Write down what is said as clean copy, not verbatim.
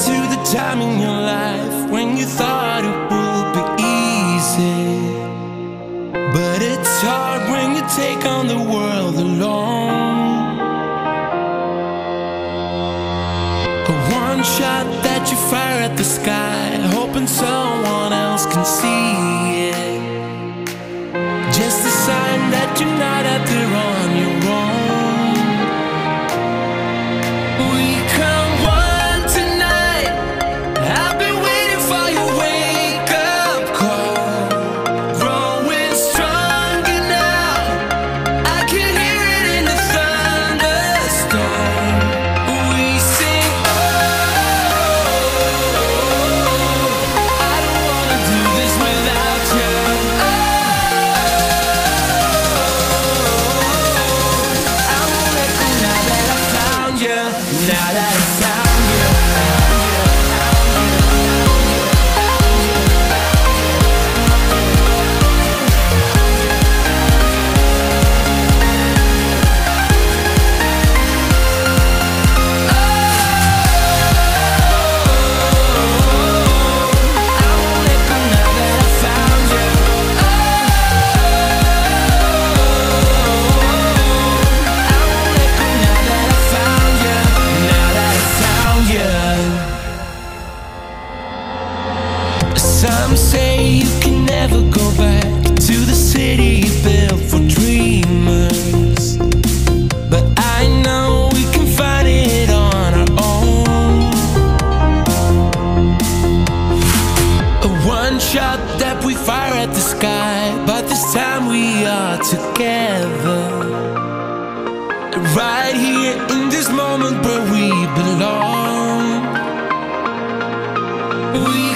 to the time in your life when you thought it would be easy, but it's hard when you take on the world alone. A one shot that you fire at the sky, hoping someone else can see it. Just a sign that you're not out there on your own. We come one tonight. I've been waiting for your wake-up call. Growing stronger now. I can hear it in the thunderstorm. We sing, oh, I don't wanna do this without you. Now that I found you, some say you can never go back to the city built for dreamers, but I know we can find it on our own. A one shot that we fire at the sky, but this time we are together, right here in this moment where we belong. We